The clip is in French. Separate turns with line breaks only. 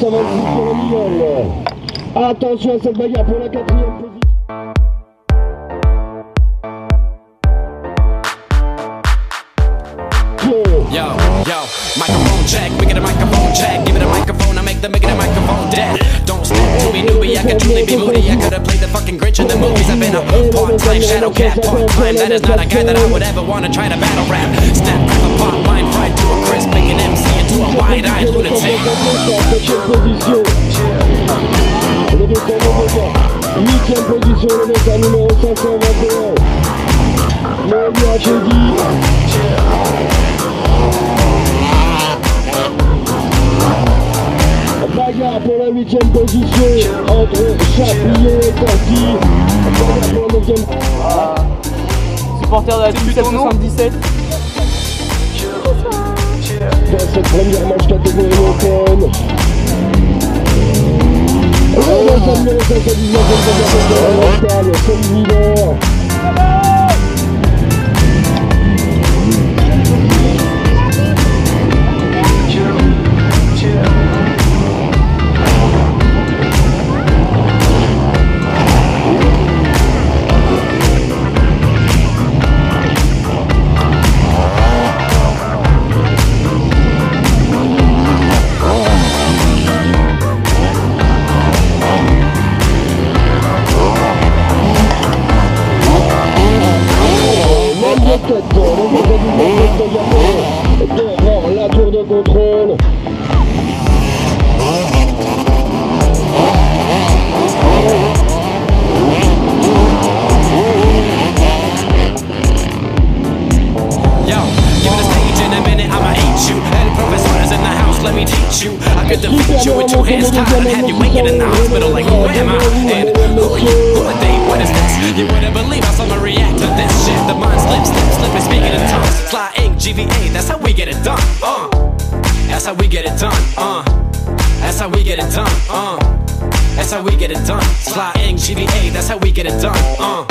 sur le middle. Attention à cette bagarre pour la 4e position.
Yo, microphone check, we get a microphone check. Give it a microphone, I make the microphone dead. Don't speak to me, newbie, I could truly be moody. I could've played the fucking Grinch in the movies. I've been a part-time shadow cat, part-time. That is not a guy that I would ever wanna try to battle rap. Snap, crack a pot, mind fried to a crisp, making MC into a wide-eyed lunatic.
8e position, le mec à numéro 521. Monia Jeudi. Bagarre pour la 8e position entre Champillon et Corti. Bagarre pour la 9e.
Supporter de la team 777.
Dans cette première manche catégorie open. Le numéro 519, c'est le leader. Devant la tour de contrôle.
Let me teach you. I could defeat you with 2 hands tied and have you waking in the hospital like who am I? And who are you? Who are they? What is this? You wouldn't believe how someone react to this shit. The mind slip, speaking in tongues. Fly ink, GVA, that's how we get it done. That's how we get it done. That's how we get it done. That's how we get it done. Fly ink, GVA, that's how we get it done.